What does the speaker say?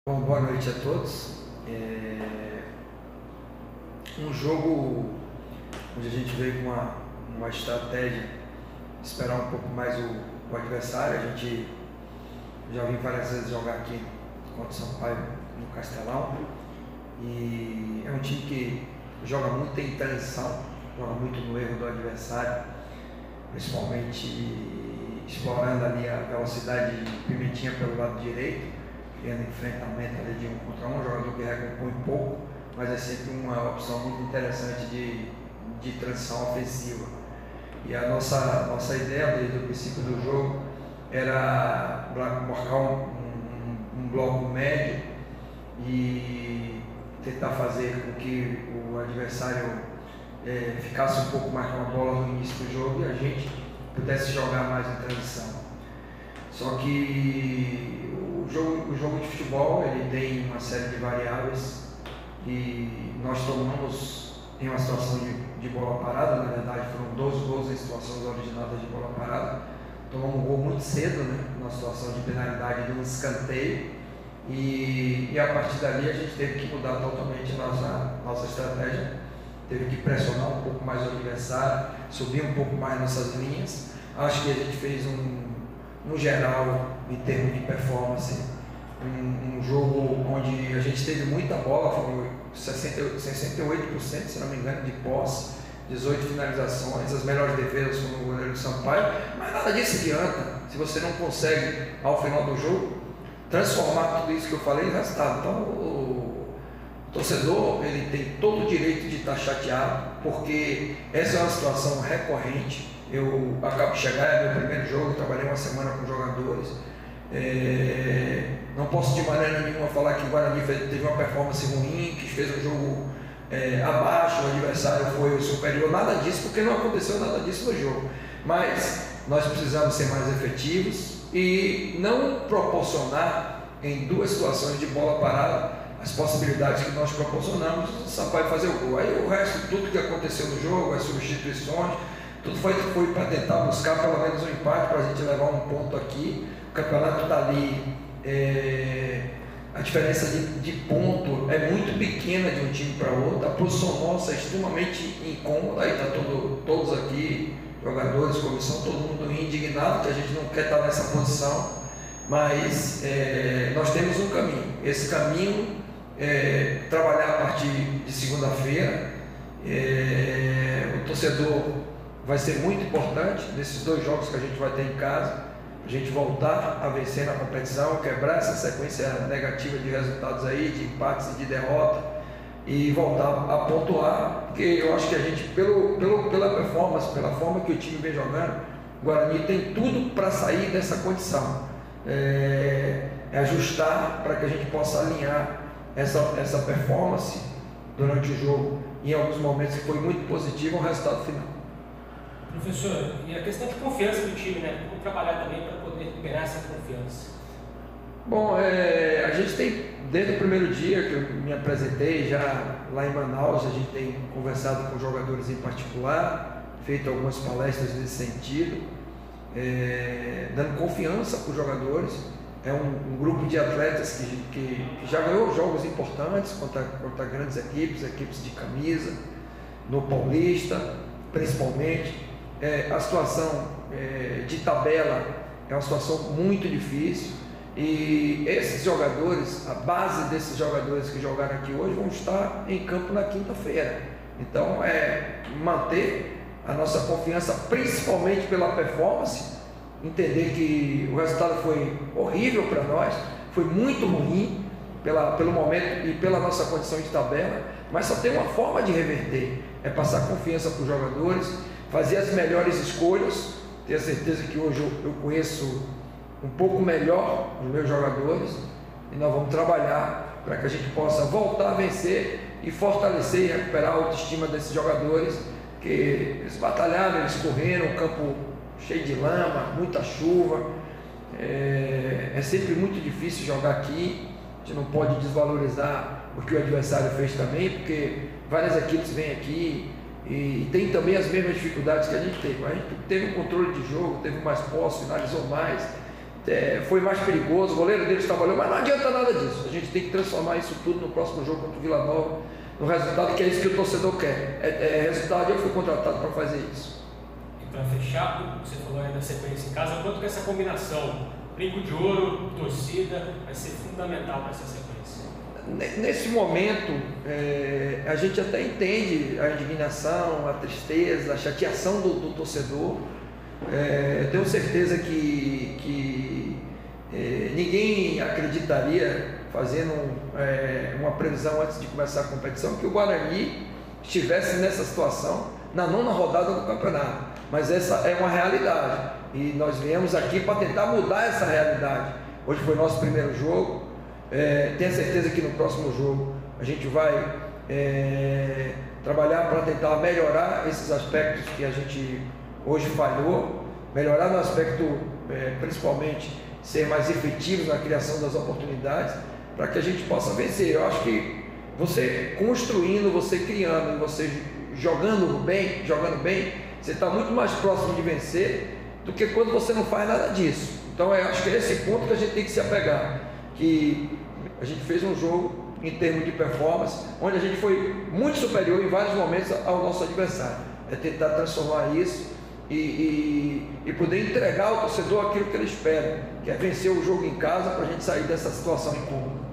Bom, boa noite a todos. Um jogo onde a gente veio com uma estratégia, esperar um pouco mais o adversário. A gente já viu várias vezes jogar aqui contra o Sampaio no Castelão, e é um time que joga muito em transição, joga muito no erro do adversário, principalmente explorando ali a velocidade de Pimentinha pelo lado direito, criando enfrentamento ali de um contra um, jogador que recompõe pouco, mas é sempre uma opção muito interessante de transição ofensiva. E a nossa ideia desde o princípio do jogo era marcar um bloco médio e tentar fazer com que o adversário ficasse um pouco mais com a bola no início do jogo e a gente pudesse jogar mais em transição. Só que o jogo de futebol ele tem uma série de variáveis e nós tomamos em uma situação de bola parada. Na verdade foram 12 gols em situações originadas de bola parada. Tomamos um gol muito cedo, né, numa situação de penalidade de um escanteio, e a partir dali a gente teve que mudar totalmente nossa estratégia, teve que pressionar um pouco mais o adversário, subir um pouco mais nossas linhas. Acho que a gente fez no geral, em termos de performance, um jogo onde a gente teve muita bola, foram 68%, se não me engano, de posse, 18 finalizações, as melhores defesas foram no goleiro do Sampaio, mas nada disso adianta se você não consegue, ao final do jogo, transformar tudo isso que eu falei em resultado. Então o torcedor ele tem todo o direito de estar chateado, porque essa é uma situação recorrente. Eu acabo de chegar, é meu primeiro jogo, trabalhei uma semana com jogadores. Não posso de maneira nenhuma falar que o Guarani teve uma performance ruim, que fez um jogo abaixo, o adversário foi o superior, nada disso, porque não aconteceu nada disso no jogo. Mas nós precisamos ser mais efetivos e não proporcionar em duas situações de bola parada as possibilidades que nós proporcionamos, o Sampaio fazer o gol. Aí o resto, tudo que aconteceu no jogo, as substituições, tudo foi para tentar buscar pelo menos um empate, para a gente levar um ponto aqui. O campeonato está ali, a diferença de ponto é muito pequena de um time para outro, a posição nossa é extremamente incômoda, aí está todos aqui, jogadores, comissão, todo mundo indignado que a gente não quer estar nessa posição, mas nós temos um caminho. Esse caminho é trabalhar a partir de segunda-feira. O torcedor vai ser muito importante nesses dois jogos que a gente vai ter em casa, a gente voltar a vencer na competição, quebrar essa sequência negativa de resultados aí, de empates e de derrota, e voltar a pontuar, porque eu acho que a gente, pela performance, pela forma que o time vem jogando, o Guarani tem tudo para sair dessa condição. Ajustar para que a gente possa alinhar essa performance durante o jogo, em alguns momentos que foi muito positivo, ao resultado final. Professor, e a questão de confiança do time, né? Como trabalhar também para poder recuperar essa confiança? Bom, a gente tem, desde o primeiro dia que eu me apresentei, já lá em Manaus, a gente tem conversado com jogadores em particular, feito algumas palestras nesse sentido, dando confiança para os jogadores. É um grupo de atletas que já ganhou jogos importantes contra grandes equipes de camisa, no Paulista, principalmente. A situação de tabela é uma situação muito difícil, e esses jogadores, a base desses jogadores que jogaram aqui hoje vão estar em campo na quinta-feira. Então manter a nossa confiança, principalmente pela performance, entender que o resultado foi horrível para nós, foi muito ruim pelo momento e pela nossa condição de tabela, mas só tem uma forma de reverter, é passar confiança para os jogadores, fazer as melhores escolhas, ter a certeza que hoje eu conheço um pouco melhor os meus jogadores, e nós vamos trabalhar para que a gente possa voltar a vencer e fortalecer e recuperar a autoestima desses jogadores, que eles batalharam, eles correram, o campo cheio de lama, muita chuva, é sempre muito difícil jogar aqui. A gente não pode desvalorizar o que o adversário fez também, porque várias equipes vêm aqui e tem também as mesmas dificuldades que a gente teve. A gente teve um controle de jogo, teve mais posse, finalizou mais, foi mais perigoso, o goleiro deles trabalhou, mas não adianta nada disso. A gente tem que transformar isso tudo no próximo jogo contra o Vila Nova, no resultado, que é isso que o torcedor quer. Resultado, eu fui contratado para fazer isso. E para fechar, você falou aí da sequência em casa, quanto que essa combinação, brinco de ouro, torcida, vai ser fundamental para essa sequência? Nesse momento, a gente até entende a indignação, a tristeza, a chateação do torcedor. Tenho certeza que ninguém acreditaria, fazendo uma previsão antes de começar a competição, que o Guarani estivesse nessa situação na 9ª rodada do campeonato. Mas essa é uma realidade e nós viemos aqui para tentar mudar essa realidade. Hoje foi nosso primeiro jogo. Tenho certeza que no próximo jogo a gente vai trabalhar para tentar melhorar esses aspectos que a gente hoje falhou, melhorar no aspecto principalmente ser mais efetivos na criação das oportunidades, para que a gente possa vencer. Eu acho que você construindo, você criando, você jogando bem, você está muito mais próximo de vencer do que quando você não faz nada disso. Então eu acho que é esse ponto que a gente tem que se apegar, que a gente fez um jogo em termos de performance, onde a gente foi muito superior em vários momentos ao nosso adversário. É tentar transformar isso e poder entregar ao torcedor aquilo que ele espera, que é vencer o jogo em casa, para a gente sair dessa situação incômoda.